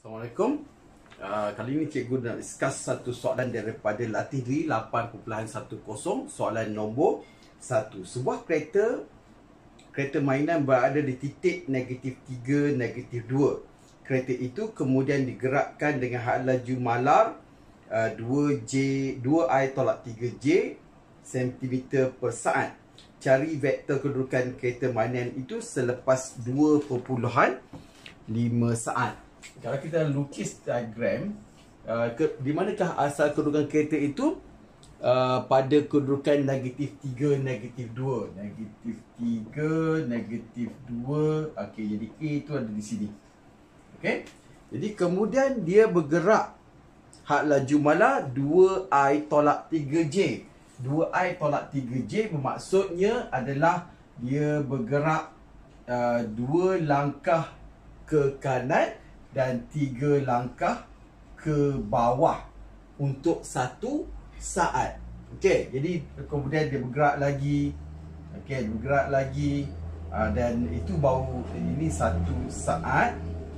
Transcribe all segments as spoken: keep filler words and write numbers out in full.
Assalamualaikum. Uh, kali ini cikgu nak discuss satu soalan daripada latih diri lapan perpuluhan satu kosong, soalan nombor satu. Sebuah kereta kereta mainan berada di titik negatif tiga, negatif dua. Kereta itu kemudian digerakkan dengan had laju malar uh, dua J, dua I tolak tiga J sentimeter per saat. Cari vektor kedudukan kereta mainan itu selepas dua perpuluhan lima saat. Kalau kita lukis diagram, uh, ke, di manakah asal kedudukan kereta itu? Uh, pada kedudukan negatif tiga, negatif dua. Negatif tiga, negatif dua. Okey, jadi A itu ada di sini. Okey. Jadi kemudian dia bergerak had laju malar dua I tolak tiga J. dua I tolak tiga J bermaksudnya adalah dia bergerak uh, dua langkah ke kanan dan tiga langkah ke bawah untuk satu saat. Okey, jadi kemudian dia bergerak lagi. Okey, bergerak lagi uh, dan itu baru ini satu saat.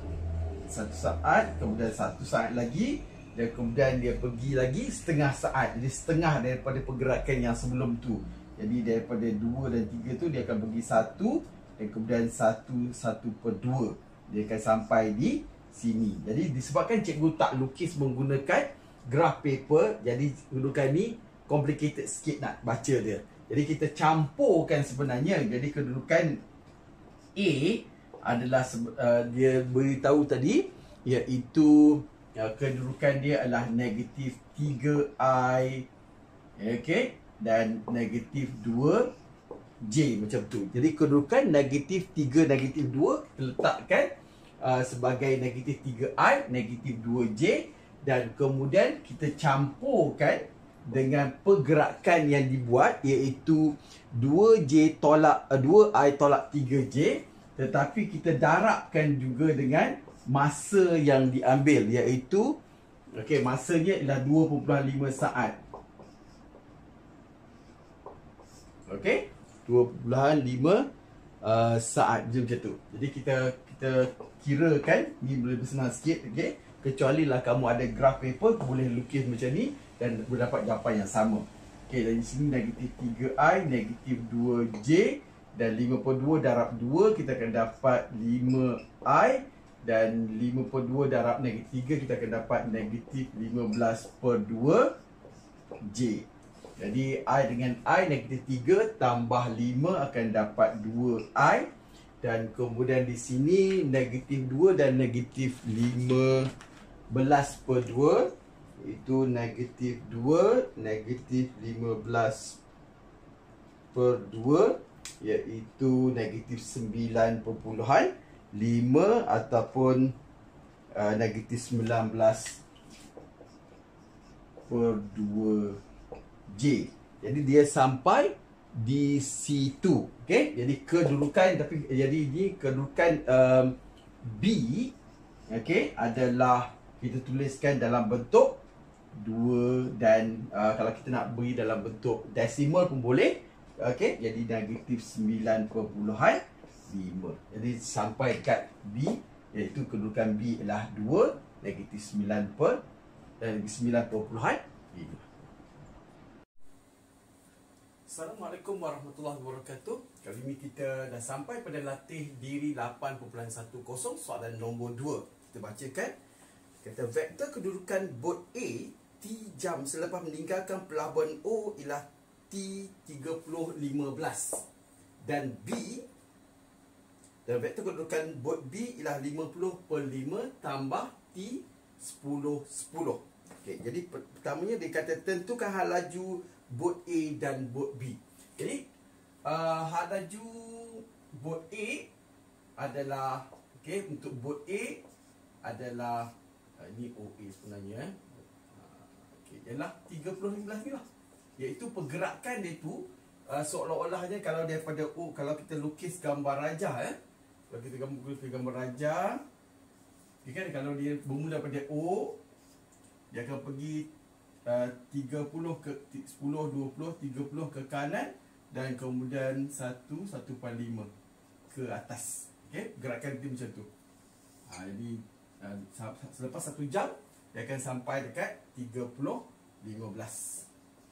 Satu saat, kemudian satu saat lagi, dan kemudian dia pergi lagi setengah saat. Jadi setengah daripada pergerakan yang sebelum tu. Jadi daripada dua dan tiga tu dia akan pergi satu, dan kemudian satu, satu per dua. Dia akan sampai di sini. Jadi disebabkan cikgu tak lukis menggunakan graph paper, jadi kedudukan ni complicated sikit nak baca dia. Jadi kita campurkan sebenarnya. Jadi kedudukan A adalah uh, dia beritahu tadi, iaitu uh, kedudukan dia adalah negatif tiga I, okay, dan negatif dua J macam tu. Jadi kedudukan negatif tiga, negatif dua kita letakkan uh, sebagai negatif tiga I, negatif dua J, dan kemudian kita campurkan dengan pergerakan yang dibuat, iaitu dua J tolak uh, dua I tolak tiga J, tetapi kita darabkan juga dengan masa yang diambil, iaitu okey, masanya ialah dua perpuluhan lima saat. Okey, dua perpuluhan lima uh, saat je macam tu. Jadi kita kita kirakan ni boleh bersenang sikit, okey. Kecuali lah kamu ada graph paper, boleh lukis macam ni dan boleh dapat jawapan yang sama. Okey, dari sini negatif tiga I, negatif dua J, dan lima per dua darab dua kita akan dapat lima I, dan lima per dua darab negatif tiga kita akan dapat negatif lima belas per dua J. Jadi I dengan I negatif tiga tambah lima akan dapat dua I, dan kemudian di sini negatif dua dan negatif lima belas per dua, itu negatif dua, negatif lima belas per dua, iaitu negatif sembilan perpuluhan lima ataupun uh, negatif sembilan belas per dua J. Jadi dia sampai di situ. Okey, jadi kedudukan, tapi jadi ini kedudukan um, B, okey, adalah kita tuliskan dalam bentuk dua, dan uh, kalau kita nak beri dalam bentuk desimal pun boleh. Okey, jadi negatif sembilan perpuluhan lima. Jadi sampai dekat B, iaitu kedudukan B adalah dua, negatif sembilan per dan sembilan perpuluhan lima. Assalamualaikum warahmatullahi wabarakatuh. Kali ini kita dah sampai pada latih diri lapan perpuluhan satu kosong, soalan nombor dua. Kita bacakan. Kata vektor kedudukan bot A T jam selepas meninggalkan pelabuhan O ialah T tiga puluh lima belas, dan B, dan vektor kedudukan bot B ialah lima puluh per lima tambah T sepuluh sepuluh. Okey, jadi pertamanya dia kata tentukan had laju bot A dan bot B. Jadi uh, had laju bot A adalah, okey, untuk bot A adalah uh, ini O A sebenarnya, uh, okey, ialah tiga puluh lima belas ni lah, iaitu pergerakan dia tu uh, seolah-olahnya kalau daripada O, kalau kita lukis gambar rajah, eh kalau kita lukis gambar rajah, okay, kan, kalau dia bermula daripada O, dia akan pergi uh, tiga puluh ke sepuluh, dua puluh, tiga puluh ke kanan, dan kemudian satu, satu per lima ke atas. Okey, gerakan dia macam tu. Ha, jadi uh, selepas satu jam dia akan sampai dekat tiga puluh lima belas.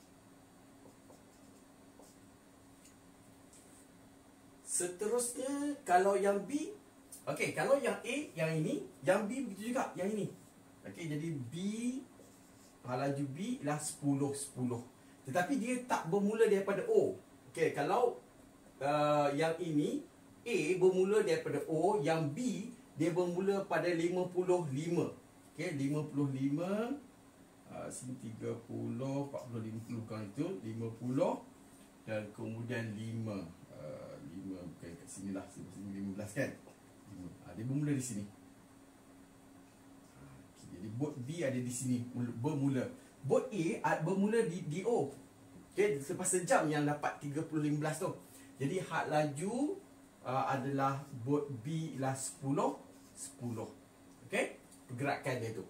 Seterusnya kalau yang B, okey, kalau yang A yang ini, yang B begitu juga yang ini. Okey, jadi B, laju B ialah sepuluh sepuluh. Tetapi dia tak bermula daripada O. Okey, kalau uh, yang ini A bermula daripada O, yang B dia bermula pada lima puluh lima. Okey, lima puluh lima, uh, sini tiga puluh, empat puluh, lima puluh kan itu, lima puluh dan kemudian lima. Uh, lima bukan kat sini lah, sini lima belas kan. lima. Uh, dia bermula di sini. Uh, okay, jadi bot B ada di sini bermula. Bot A bermula di, di O. Okey, selepas sejam yang dapat tiga puluh lima belas tu. Jadi had laju uh, adalah bot B ialah sepuluh sepuluh. Okey, pergerakan dia tu.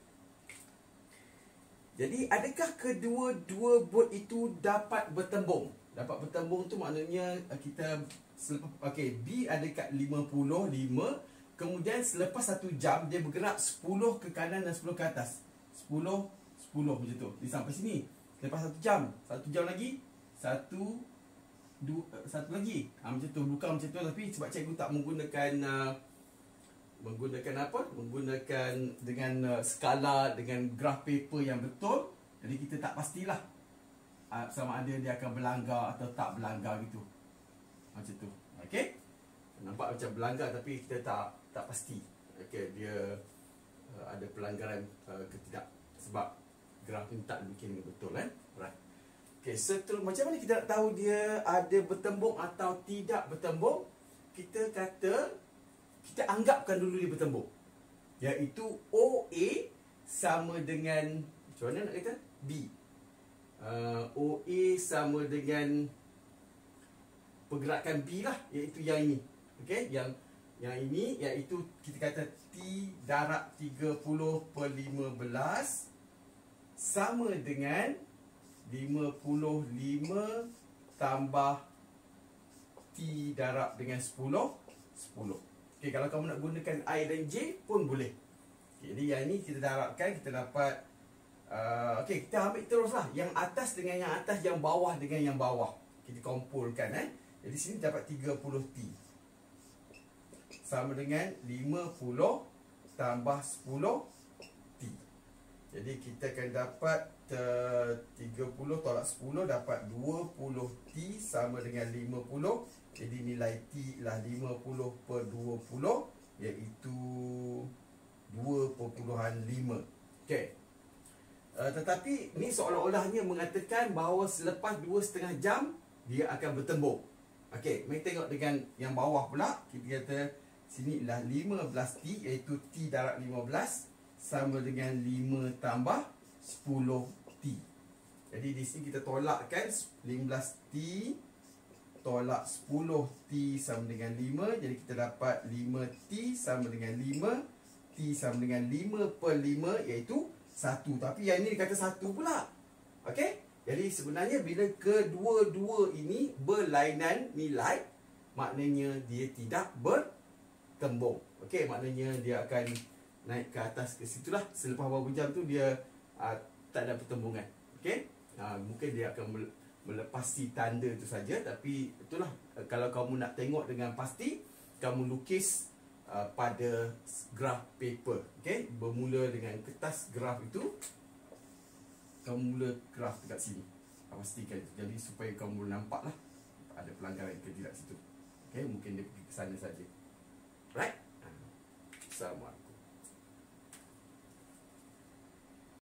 Jadi adakah kedua-dua bot itu dapat bertembung? Dapat bertembung tu maknanya uh, kita selepas, okey, B ada kat lima puluh lima, kemudian selepas satu jam dia bergerak sepuluh ke kanan dan sepuluh ke atas. sepuluh sepuluh macam tu. Dia sampai sini. Lepas satu jam, satu jam lagi, satu, dua, satu lagi. Ha, macam tu, bukan macam tu, tapi sebab cikgu tak menggunakan uh, menggunakan apa? Menggunakan dengan uh, skala, dengan graph paper yang betul. Jadi kita tak pastilah uh, sama ada dia akan berlanggar atau tak berlanggar gitu. Macam tu. Okey? Nampak macam berlanggar tapi kita tak tak pasti. Okey, dia uh, ada pelanggaran uh, ke tidak. Sebab graf ni tak bikin betul kan. Right. Okey, seterus macam mana kita nak tahu dia ada bertembung atau tidak bertembung? Kita kata kita anggapkan dulu dia bertembung. Iaitu O A sama dengan, macam mana nak kata? B. Uh, O A sama dengan pergerakan B lah, iaitu yang ini. Okey, yang yang ini iaitu kita kata T darab tiga puluh per lima belas sama dengan lima puluh lima tambah T darab dengan sepuluh, sepuluh. Okey, kalau kamu nak gunakan I dan J pun boleh. Okay, jadi yang ini kita darabkan, kita dapat uh, okey, kita ambil teruslah yang atas dengan yang atas, yang bawah dengan yang bawah. Kita kumpulkan eh. Jadi sini dapat tiga puluh T sama dengan lima puluh tambah sepuluh T. Jadi kita akan dapat uh, tiga puluh tolak sepuluh dapat dua puluh T sama dengan lima puluh. Jadi nilai T ialah lima puluh per dua puluh, iaitu dua perpuluhan lima. Okey. Uh, tetapi ni seolah-olahnya mengatakan bahawa selepas dua setengah jam dia akan bertembung. Okey, mari tengok dengan yang bawah pula. Kita kata sini ialah lima belas T, iaitu T darab lima belas sama dengan lima tambah sepuluh T. Jadi di sini kita tolakkan lima belas T tolak sepuluh T sama dengan lima. Jadi kita dapat lima T sama dengan lima. T sama dengan lima per lima, iaitu satu. Tapi yang ini dia kata satu pula. Okey? Jadi sebenarnya bila kedua-dua ini berlainan nilai, maknanya dia tidak bertembung. Okey, maknanya dia akan naik ke atas ke situlah. Selepas beberapa jam tu dia uh, tak ada pertembungan. Okey? Uh, mungkin dia akan melepasi tanda itu saja, tapi itulah, uh, kalau kamu nak tengok dengan pasti, kamu lukis uh, pada graph paper. Okey? Bermula dengan kertas graph itu. Kamu mula graf dekat sini. Pastikan itu. Jadi supaya kamu nampak lah ada pelanggaran ke tidak situ. Okay, mungkin dia pergi ke sana saja. Right? Assalamualaikum.